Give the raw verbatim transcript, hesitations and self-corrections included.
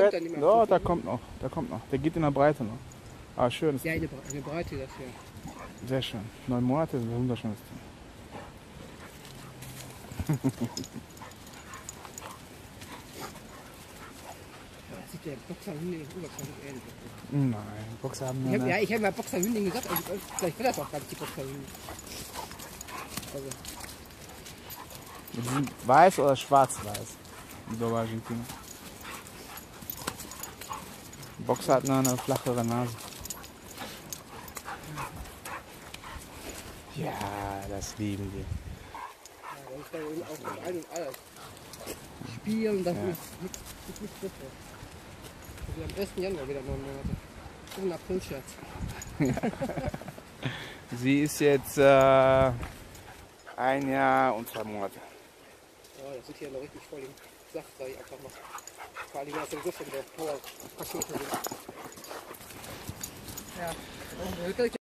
der, ja, da kommt noch, da kommt noch. Der geht in der Breite noch. Aber schön. Ist ja, eine, eine Breite dafür. Sehr schön. Neun Monate ist ein wunderschönes Tier. Sieht der Boxerhündin unwahrscheinlich ähnlich aus. Nein, Boxer haben Ich hab, eine... ja, ich habe mal Boxerhündin gesagt, also vielleicht will das auch gar nicht die Boxerhündin. Also. Die sind weiß oder schwarz-weiß. Die Dogo Argentino. Boxer hat nur eine flachere Nase. Ja, das lieben die. Ja, das ist dann auch mit Ein- und Alles. Spielen, das Ja. ist nichts Besseres. Also am ersten Januar wieder neun Monate. So ein April-Scherz. Sie ist jetzt äh, ein Jahr und zwei Monate. Ja, das sieht hier noch richtig voll im Saft, sag ich einfach mal. Vor allem, dass sowieso schon wieder Power-Pakete sind. Ja,